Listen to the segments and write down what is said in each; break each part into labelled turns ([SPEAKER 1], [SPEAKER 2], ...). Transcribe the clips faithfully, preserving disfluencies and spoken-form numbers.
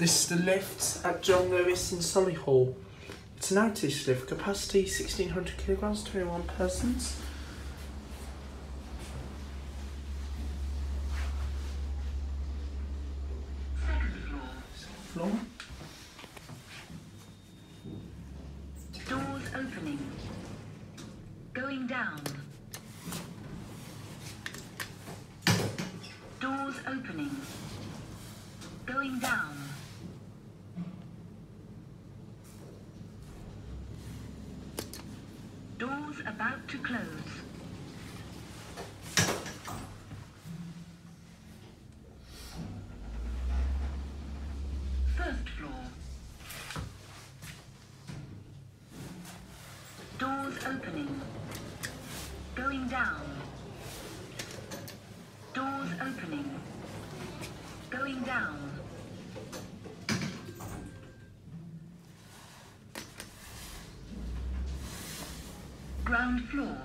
[SPEAKER 1] This is the lift at John Lewis in Solihull. It's an Otis lift, capacity sixteen hundred kilograms, twenty-one persons.
[SPEAKER 2] Second floor.
[SPEAKER 1] Floor.
[SPEAKER 2] Doors opening. Going down. Doors opening. Going down. Doors about to close. First floor. Doors opening. Going down. Doors opening. Going down. Ground floor.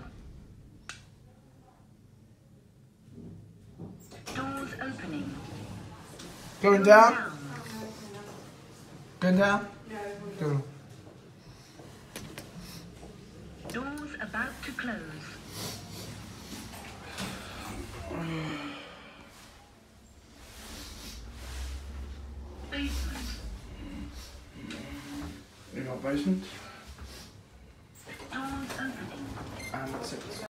[SPEAKER 2] Doors opening.
[SPEAKER 1] Going down. Going down. Go.
[SPEAKER 2] Doors about to close. Basement.
[SPEAKER 1] We got basement.